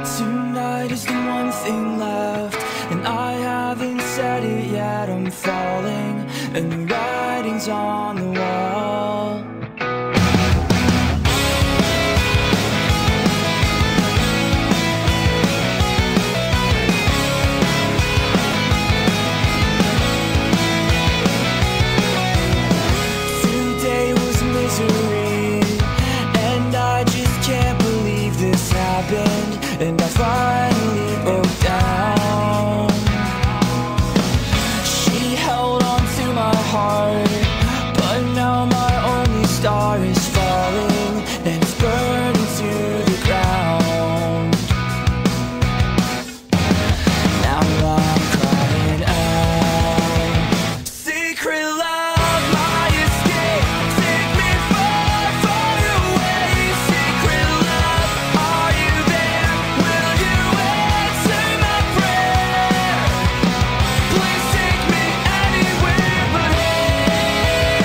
Tonight is the one thing left, and I haven't said it yet. I'm falling, and the writing's on the wall. Today was misery, and I just can't believe this happened. And I finally broke down. She held on to my heart, but now my only star is falling, and it's burning to the ground. Now I'm crying out. Secret love, my escape, take me far, far away. Secret love, are you there? Will you answer my prayer? Please take me anywhere but here.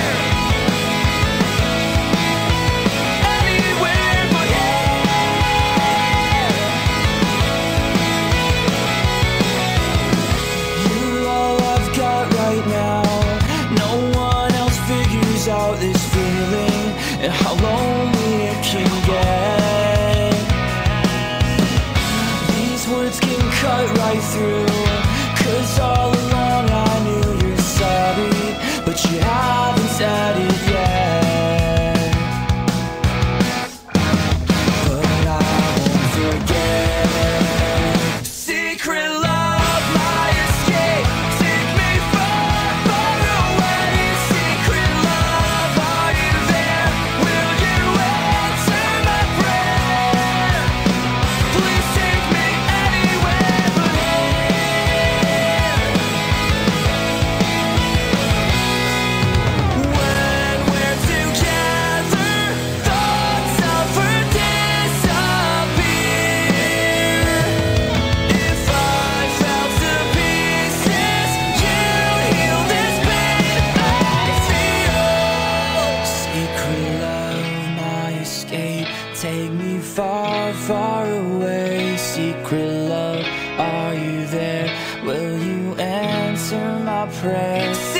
Anywhere but here. You're all I've got right now. No one else figures out this feeling and how lonely it can get. These words can cut right through, 'cause all along I knew you're sorry, but you haven't said it yet. But I won't forget. Secret love, my escape, take me far, far away. Secret love, are you there? Will you answer my prayer? Please take me anywhere but here. When we're together, thoughts of her disappear. If I fell to pieces, you heal this pain I feel. Secret love, my escape, take me far, far away. Secret love, are you there? Will you answer my prayer?